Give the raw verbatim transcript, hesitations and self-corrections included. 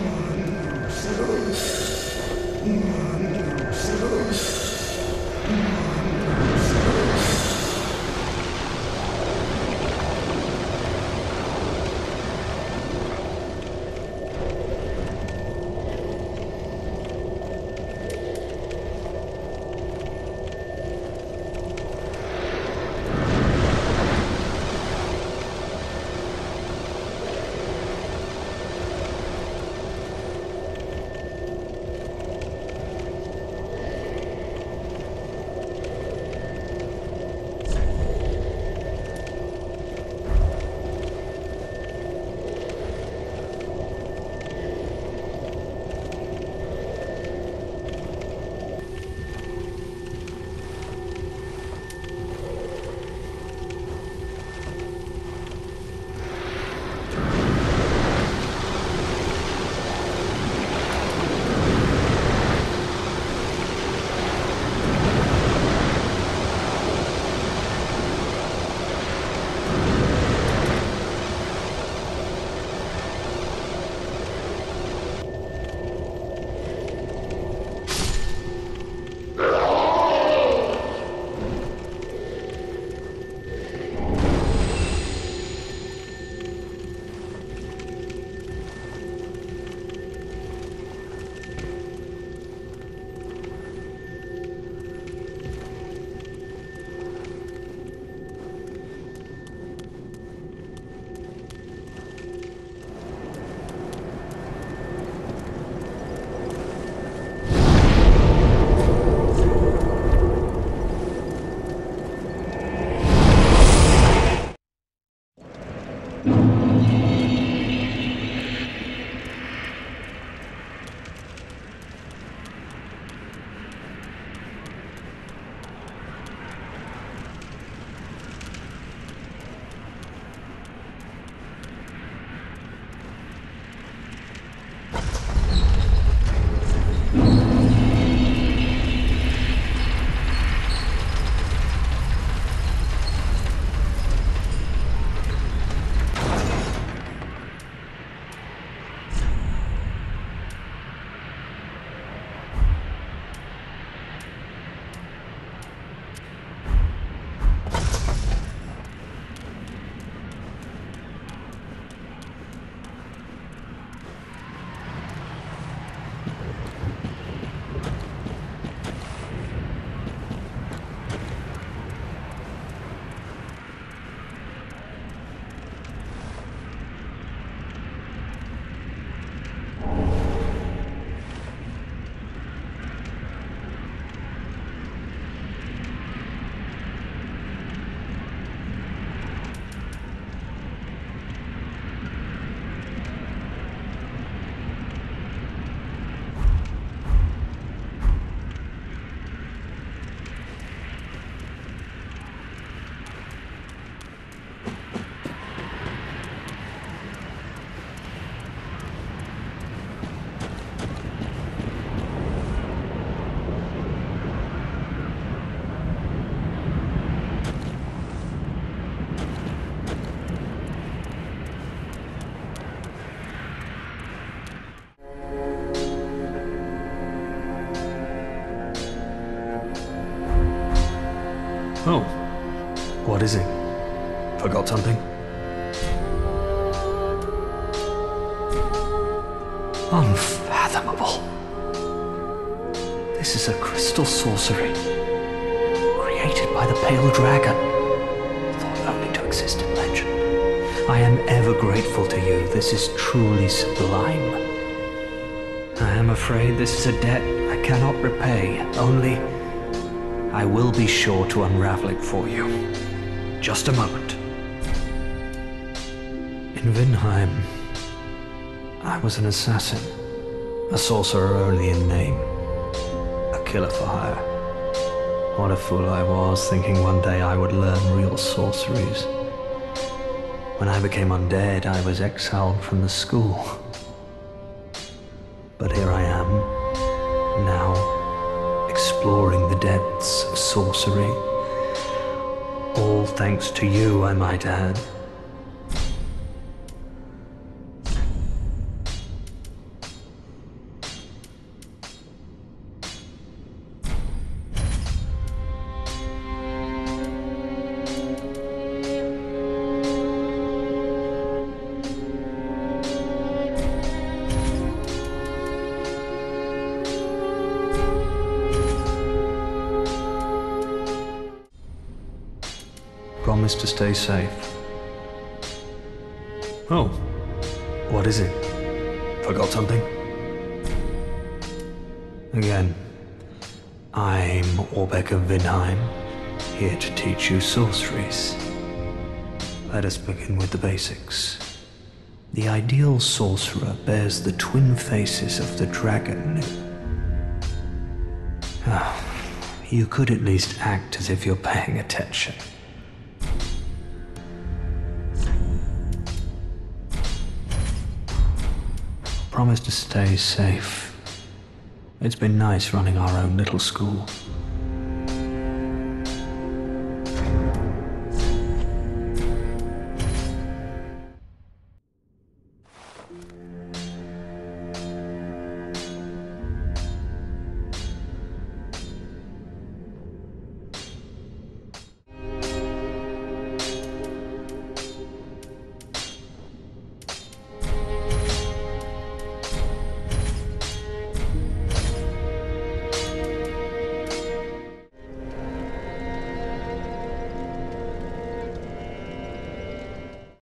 Oh, what is it? Forgot something? Unfathomable. This is a crystal sorcery, created by the Pale Dragon, thought only to exist in legend. I am ever grateful to you. This is truly sublime. I am afraid this is a debt I cannot repay, only I will be sure to unravel it for you. Just a moment. In Vinheim, I was an assassin, a sorcerer only in name, a killer for hire. What a fool I was, thinking one day I would learn real sorceries. When I became undead, I was exiled from the school. But here I am, now, exploring the depths of sorcery. All thanks to you, I might add. promise to stay safe. Oh, what is it? Forgot something? Again, I'm Orbeck of Vinheim, here to teach you sorceries. Let us begin with the basics. The ideal sorcerer bears the twin faces of the dragon. Oh, you could at least act as if you're paying attention. Promise to stay safe. It's been nice running our own little school.